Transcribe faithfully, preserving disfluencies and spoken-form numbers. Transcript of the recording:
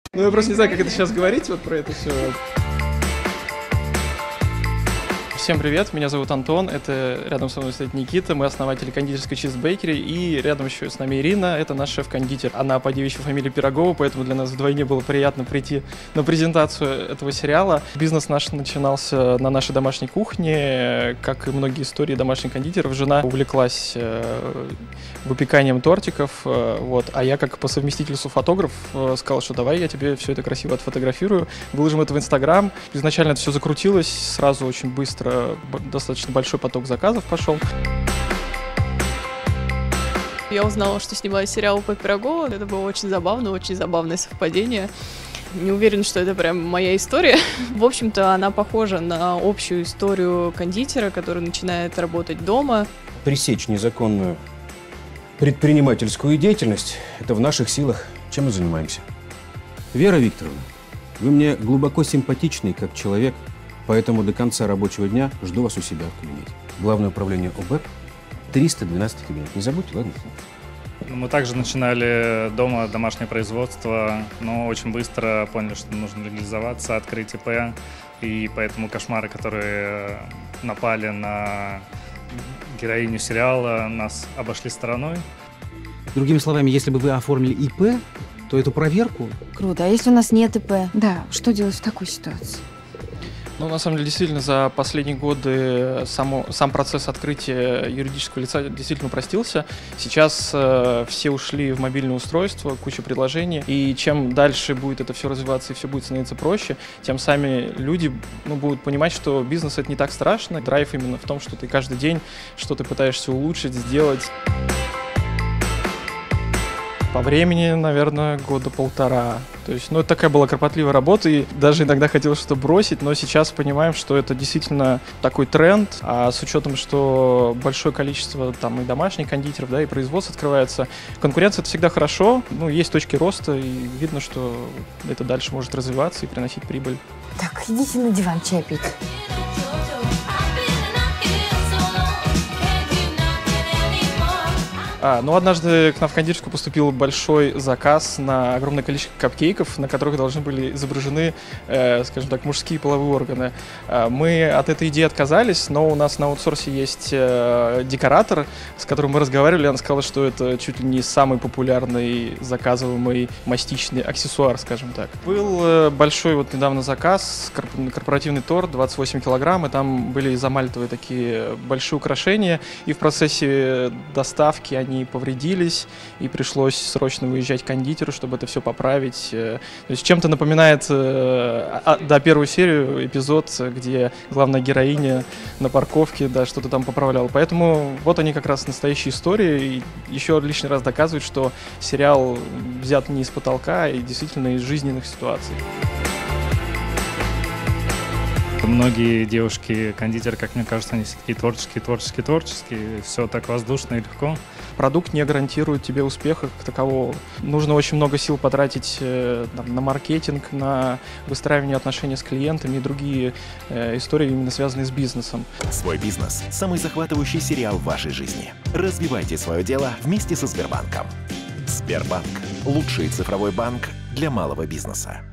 Ну, я просто не знаю, как это сейчас говорить, вот про это все. Всем привет, меня зовут Антон, это рядом со мной стоит Никита, мы основатели кондитерской Cheese Bakery, и рядом еще с нами Ирина, это наш шеф-кондитер. Она по девичьей фамилии Пирогова, поэтому для нас вдвойне было приятно прийти на презентацию этого сериала. Бизнес наш начинался на нашей домашней кухне, как и многие истории домашних кондитеров. Жена увлеклась выпеканием тортиков, вот, а я как по совместительству фотограф сказал, что давай я тебе все это красиво отфотографирую, выложим это в Инстаграм. Изначально это все закрутилось, сразу очень быстро достаточно большой поток заказов пошел. Я узнала, что снимаю сериал по Пирогову. Это было очень забавно, очень забавное совпадение. Не уверена, что это прям моя история. В общем-то, она похожа на общую историю кондитера, который начинает работать дома. Пресечь незаконную предпринимательскую деятельность – это в наших силах, чем мы занимаемся. Вера Викторовна, вы мне глубоко симпатичный как человек, поэтому до конца рабочего дня жду вас у себя в кабинете. Главное управление ОБЭП, триста двенадцатый кабинет. Не забудьте, ладно? Мы также начинали дома домашнее производство, но очень быстро поняли, что нужно легализоваться, открыть ИП. И поэтому кошмары, которые напали на героиню сериала, нас обошли стороной. Другими словами, если бы вы оформили ИП, то эту проверку... Круто. А если у нас нет ИП? Да, что делать в такой ситуации? Ну, на самом деле, действительно, за последние годы само, сам процесс открытия юридического лица действительно упростился. Сейчас э, все ушли в мобильное устройство, куча предложений, и чем дальше будет это все развиваться и все будет становиться проще, тем сами люди ну, будут понимать, что бизнес — это не так страшно. Драйв именно в том, что ты каждый день что-то пытаешься улучшить, сделать. По времени, наверное, года полтора. То есть, ну, это такая была кропотливая работа, и даже иногда хотелось что-то бросить, но сейчас понимаем, что это действительно такой тренд, а с учетом, что большое количество там и домашних кондитеров, да, и производств открывается, конкуренция — это всегда хорошо, ну, есть точки роста, и видно, что это дальше может развиваться и приносить прибыль. Так, идите на диван чай пить. А, ну, однажды к нам в кондитерскую поступил большой заказ на огромное количество капкейков, на которых должны были изображены, э, скажем так, мужские половые органы. А, мы от этой идеи отказались, но у нас на аутсорсе есть э, декоратор, с которым мы разговаривали. Он сказал, что это чуть ли не самый популярный заказываемый мастичный аксессуар, скажем так. Был э, большой вот недавно заказ, корпоративный торт, двадцать восемь килограмм, и там были изомальтовые такие большие украшения, и в процессе доставки они Они повредились, и пришлось срочно выезжать к кондитеру, чтобы это все поправить. То есть чем-то напоминает а, да, первую серию, эпизод, где главная героиня на парковке да, что-то там поправляла. Поэтому вот они как раз настоящие истории, и еще лишний раз доказывают, что сериал взят не из потолка, а действительно из жизненных ситуаций. Многие девушки-кондитеры, как мне кажется, они все такие творческие, творческие, творческие. Все так воздушно и легко. Продукт не гарантирует тебе успеха как такового. Нужно очень много сил потратить э, там, на маркетинг, на выстраивание отношений с клиентами и другие э, истории, именно связанные с бизнесом. Свой бизнес – самый захватывающий сериал в вашей жизни. Развивайте свое дело вместе со Сбербанком. Сбербанк – лучший цифровой банк для малого бизнеса.